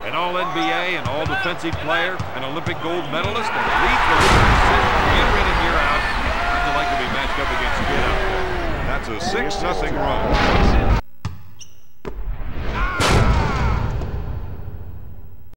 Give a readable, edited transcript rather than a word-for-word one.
An all-NBA and all-defensive player, an Olympic gold medalist, and a lead for this decision year in and year out. How'd you like to be matched up against Kidd out there? That's a 6-0 run.